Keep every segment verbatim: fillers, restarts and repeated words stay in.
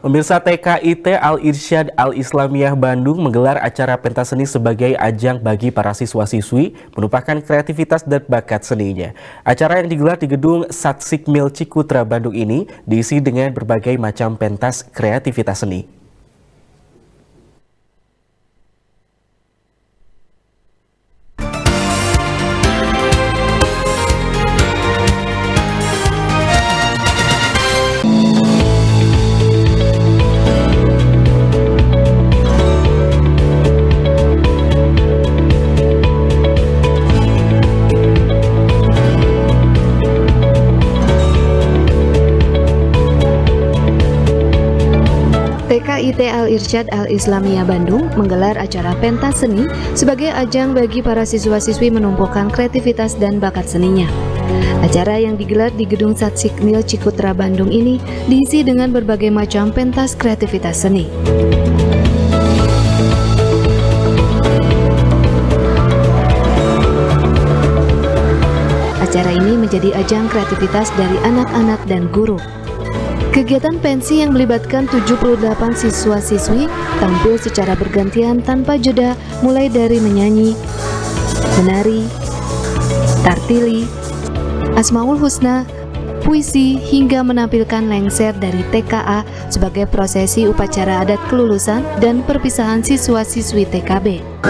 Pemirsa, T K I T Al-Irsyad Al-Islamiyah Bandung menggelar acara pentas seni sebagai ajang bagi para siswa-siswi menumpahkan kreativitas dan bakat seninya. Acara yang digelar di gedung Satsikmil Cikutra Bandung ini diisi dengan berbagai macam pentas kreativitas seni. T K I T Al-Irsyad Al-Islamiyah Bandung menggelar acara pentas seni sebagai ajang bagi para siswa-siswi menumbuhkan kreativitas dan bakat seninya. Acara yang digelar di gedung Satsikmil Cikutra Bandung ini diisi dengan berbagai macam pentas kreativitas seni. Acara ini menjadi ajang kreativitas dari anak-anak dan guru. Kegiatan pensi yang melibatkan tujuh puluh delapan siswa-siswi tampil secara bergantian tanpa jeda, mulai dari menyanyi, menari, tartili, Asmaul Husna, puisi, hingga menampilkan lengser dari T K A sebagai prosesi upacara adat kelulusan dan perpisahan siswa-siswi T K B.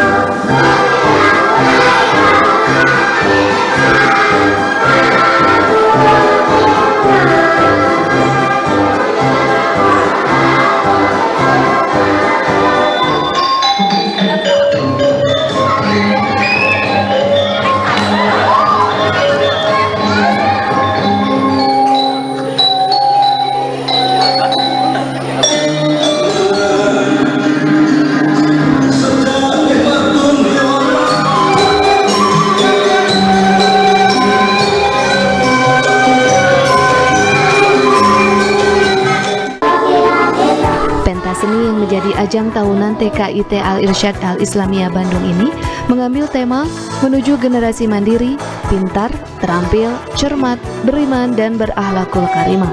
Seni yang menjadi ajang tahunan T K I T Al-Irsyad Al-Islamiyah Bandung ini mengambil tema menuju generasi mandiri, pintar, terampil, cermat, beriman, dan berakhlakul karimah.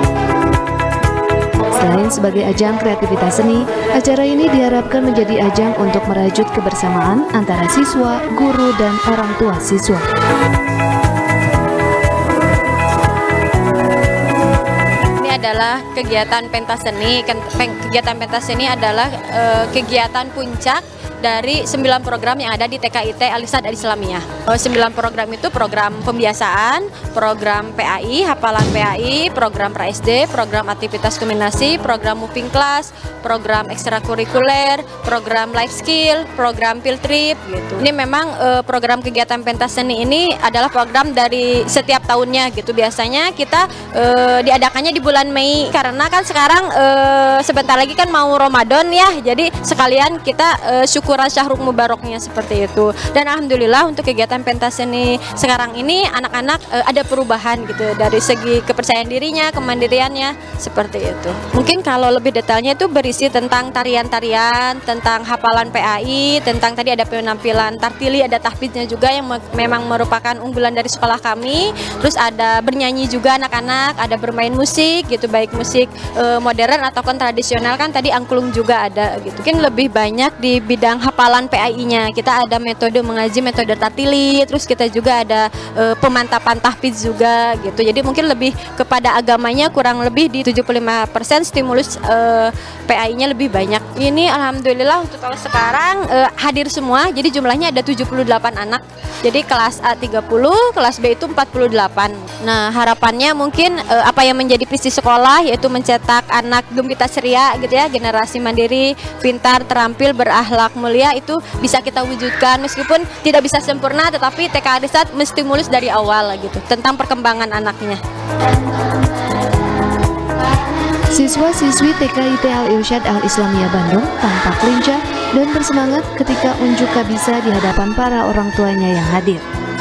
Selain sebagai ajang kreativitas seni, acara ini diharapkan menjadi ajang untuk merajut kebersamaan antara siswa, guru, dan orang tua siswa. Adalah kegiatan pentas seni. Kegiatan pentas seni adalah e, kegiatan puncak dari sembilan program yang ada di T K I T Al-Irsyad Al-Islamiyah. sembilan program itu program pembiasaan, program P A I, hafalan P A I, program pra S D, program aktivitas kombinasi, program moving class, program ekstrakurikuler, program life skill, program field trip gitu. Ini memang e, program kegiatan pentas seni ini adalah program dari setiap tahunnya gitu. Biasanya kita e, diadakannya di bulan Mei karena kan sekarang e, sebentar lagi kan mau Ramadan ya. Jadi sekalian kita e, syukur Syahrul Mubaraknya seperti itu. Dan alhamdulillah untuk kegiatan pentas seni sekarang ini anak-anak e, ada perubahan gitu dari segi kepercayaan dirinya, kemandiriannya seperti itu. Mungkin kalau lebih detailnya itu berisi tentang tarian-tarian, tentang hafalan P A I, tentang tadi ada penampilan tartili, ada tahfidznya juga yang me memang merupakan unggulan dari sekolah kami. Terus ada bernyanyi juga anak-anak, ada bermain musik gitu, baik musik e, modern ataupun tradisional, kan tadi angklung juga ada gitu. Mungkin lebih banyak di bidang hafalan P A I-nya. Kita ada metode mengaji, metode tartili, terus kita juga ada e, pemantapan tahfidz juga gitu. Jadi mungkin lebih kepada agamanya kurang lebih di tujuh puluh lima persen, stimulus e, P A I-nya lebih banyak. Ini alhamdulillah untuk tahun sekarang e, hadir semua. Jadi jumlahnya ada tujuh puluh delapan anak. Jadi kelas A tiga puluh, kelas B itu empat puluh delapan. Nah, harapannya mungkin e, apa yang menjadi visi sekolah yaitu mencetak anak gembira ceria gitu ya, generasi mandiri, pintar, terampil, berakhlak mulia, itu bisa kita wujudkan meskipun tidak bisa sempurna, tetapi T K I Al-Irsyad menstimulus dari awal gitu tentang perkembangan anaknya. Siswa-siswi T K I T Al-Irsyad Al-Islamiyah Bandung tampak lincah dan bersemangat ketika unjuk kabisa di hadapan para orang tuanya yang hadir.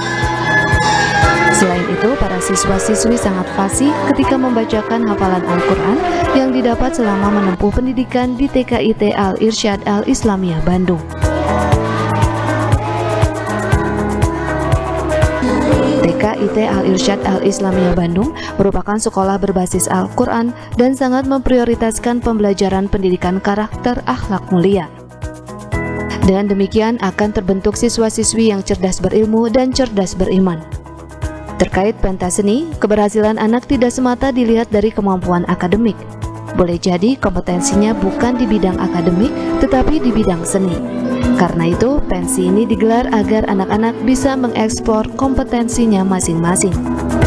Selain itu, para siswa-siswi sangat fasih ketika membacakan hafalan Al-Quran yang didapat selama menempuh pendidikan di T K I T Al-Irsyad Al-Islamiyah Bandung. T K K I T Al-Irsyad Al-Islamiyah Bandung merupakan sekolah berbasis Al-Quran dan sangat memprioritaskan pembelajaran pendidikan karakter akhlak mulia. Dengan demikian akan terbentuk siswa-siswi yang cerdas berilmu dan cerdas beriman. Terkait pentas seni, keberhasilan anak tidak semata dilihat dari kemampuan akademik. Boleh jadi kompetensinya bukan di bidang akademik, tetapi di bidang seni. Karena itu, pensi ini digelar agar anak-anak bisa mengeksplor kompetensinya masing-masing.